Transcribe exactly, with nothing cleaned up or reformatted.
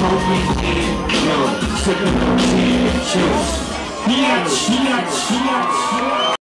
smoking in, yo, sipping on gin and juice. Biatch, biatch, biatch, biatch.